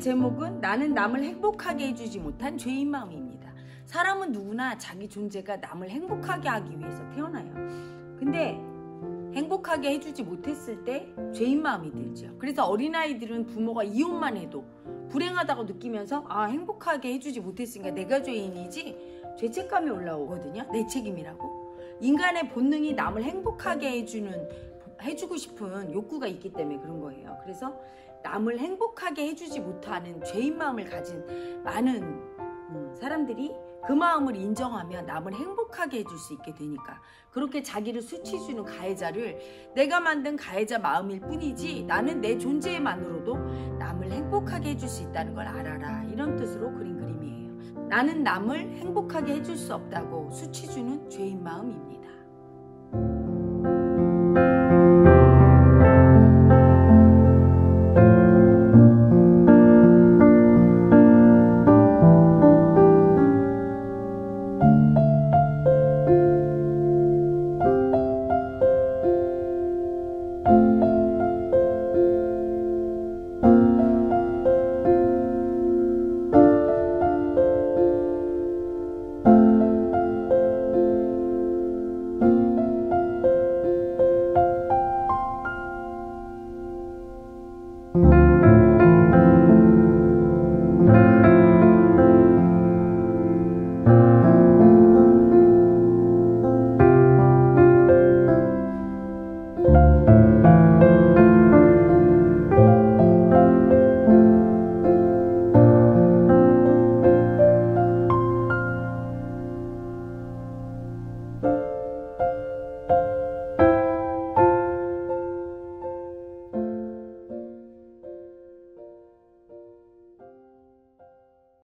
제목은 나는 남을 행복하게 해주지 못한 죄인 마음입니다. 사람은 누구나 자기 존재가 남을 행복하게 하기 위해서 태어나요. 근데 행복하게 해주지 못했을 때 죄인 마음이 들죠. 그래서 어린아이들은 부모가 이혼만 해도 불행하다고 느끼면서 행복하게 해주지 못했으니까 내가 죄인이지 죄책감이 올라오거든요. 내 책임이라고. 인간의 본능이 남을 행복하게 해주고 싶은 욕구가 있기 때문에 그런 거예요. 그래서 남을 행복하게 해주지 못하는 죄인 마음을 가진 많은 사람들이 그 마음을 인정하면 남을 행복하게 해줄 수 있게 되니까 그렇게 자기를 수치주는 가해자를 내가 만든 가해자 마음일 뿐이지 나는 내 존재만으로도 남을 행복하게 해줄 수 있다는 걸 알아라, 이런 뜻으로 그린 그림이에요. 나는 남을 행복하게 해줄 수 없다고 수치주는 죄인 마음입니다.